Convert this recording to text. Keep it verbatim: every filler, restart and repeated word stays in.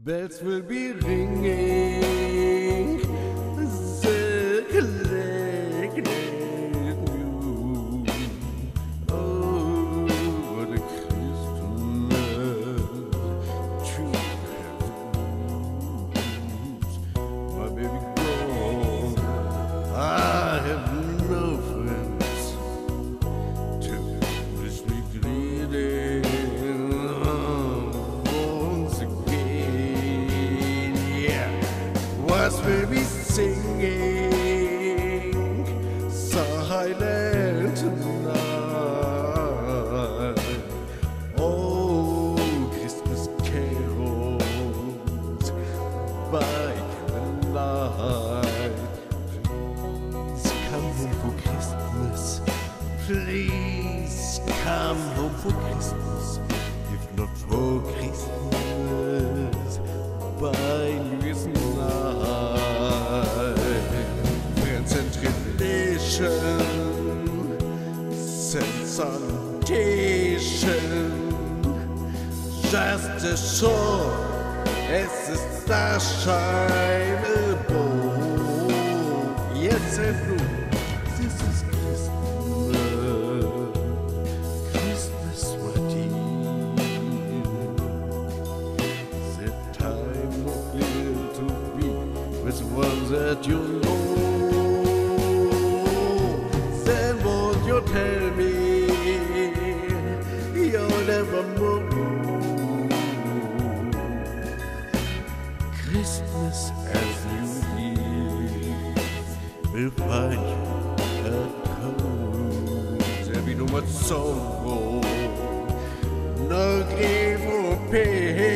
Bells will be ringing, the collected news. Oh, what a Christmas to have news. My baby gone, I have no friends to wish me greeting. Was baby singing silent night? Oh, Christmas carols by candlelight. Please come home for Christmas. Please come home for Christmas. If not for Christmas, by New Year's night. Friends and tradition, sense salutation, just as sure as the starshine above. Yes and no, this is Christmas, Christmas, my dear. The time to be with one that you know. Then won't you tell me you'll never move? Christmas as you leave will find you at home. There'll be no much sorrow, no grief or pain.